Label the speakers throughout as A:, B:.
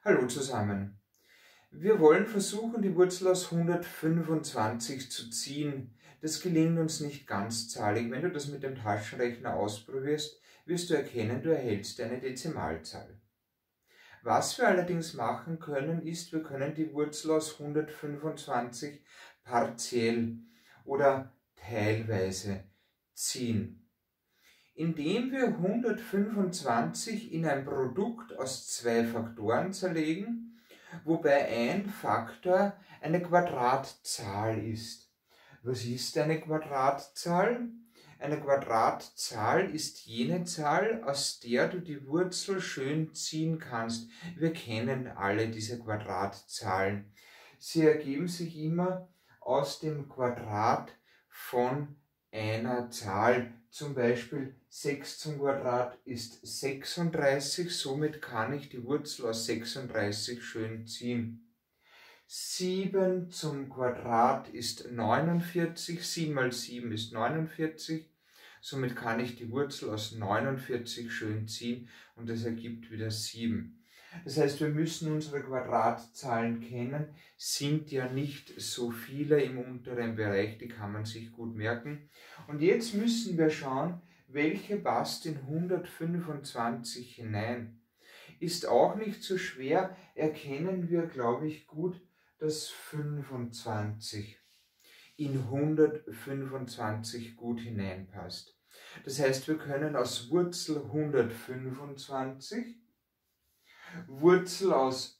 A: Hallo zusammen. Wir wollen versuchen, die Wurzel aus 125 zu ziehen. Das gelingt uns nicht ganzzahlig. Wenn du das mit dem Taschenrechner ausprobierst, wirst du erkennen, du erhältst eine Dezimalzahl. Was wir allerdings machen können, ist, wir können die Wurzel aus 125 partiell oder teilweise ziehen. Indem wir 125 in ein Produkt aus zwei Faktoren zerlegen, wobei ein Faktor eine Quadratzahl ist. Was ist eine Quadratzahl? Eine Quadratzahl ist jene Zahl, aus der du die Wurzel schön ziehen kannst. Wir kennen alle diese Quadratzahlen. Sie ergeben sich immer aus dem Quadrat von einer Zahl. Zum Beispiel 6 zum Quadrat ist 36, somit kann ich die Wurzel aus 36 schön ziehen. 7 zum Quadrat ist 49, 7 mal 7 ist 49, somit kann ich die Wurzel aus 49 schön ziehen und das ergibt wieder 7. Das heißt, wir müssen unsere Quadratzahlen kennen, sind ja nicht so viele im unteren Bereich, die kann man sich gut merken. Und jetzt müssen wir schauen, welche passt in 125 hinein. Ist auch nicht so schwer, erkennen wir, glaube ich, gut, dass 25 in 125 gut hineinpasst. Das heißt, wir können aus Wurzel 125 Wurzel aus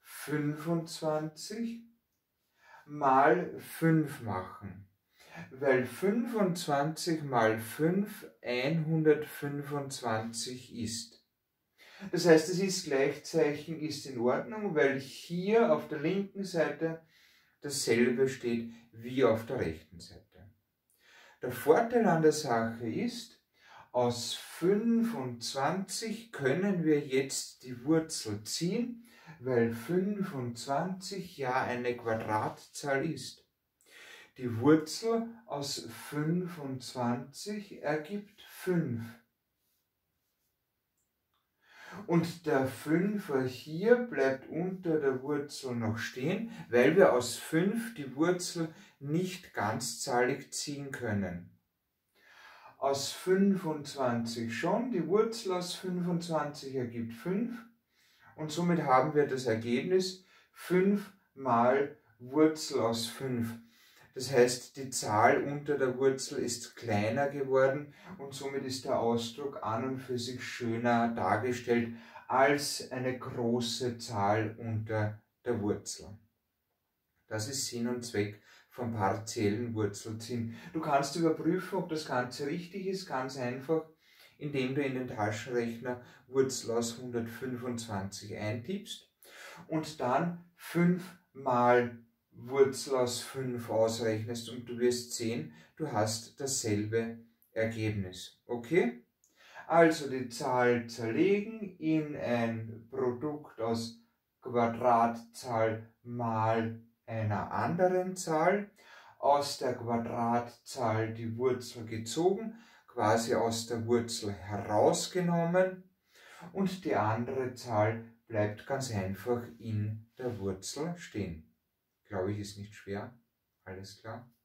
A: 25 mal 5 machen, weil 25 mal 5 125 ist. Das heißt, das Ist-Gleichzeichen ist in Ordnung, weil hier auf der linken Seite dasselbe steht wie auf der rechten Seite. Der Vorteil an der Sache ist, aus 25 können wir jetzt die Wurzel ziehen, weil 25 ja eine Quadratzahl ist. Die Wurzel aus 25 ergibt 5. Und der 5er hier bleibt unter der Wurzel noch stehen, weil wir aus 5 die Wurzel nicht ganzzahlig ziehen können. Aus 25 schon, die Wurzel aus 25 ergibt 5 und somit haben wir das Ergebnis 5 mal Wurzel aus 5. Das heißt, die Zahl unter der Wurzel ist kleiner geworden und somit ist der Ausdruck an und für sich schöner dargestellt als eine große Zahl unter der Wurzel. Das ist Sinn und Zweck vom partiellen Wurzelziehen. Du kannst überprüfen, ob das Ganze richtig ist, ganz einfach, indem du in den Taschenrechner Wurzel aus 125 eintippst und dann 5 mal Wurzel aus 5 ausrechnest und du wirst sehen, du hast dasselbe Ergebnis. Okay? Also die Zahl zerlegen in ein Produkt aus Quadratzahl mal einer anderen Zahl, aus der Quadratzahl die Wurzel gezogen, quasi aus der Wurzel herausgenommen und die andere Zahl bleibt ganz einfach in der Wurzel stehen. Glaube ich, ist nicht schwer. Alles klar?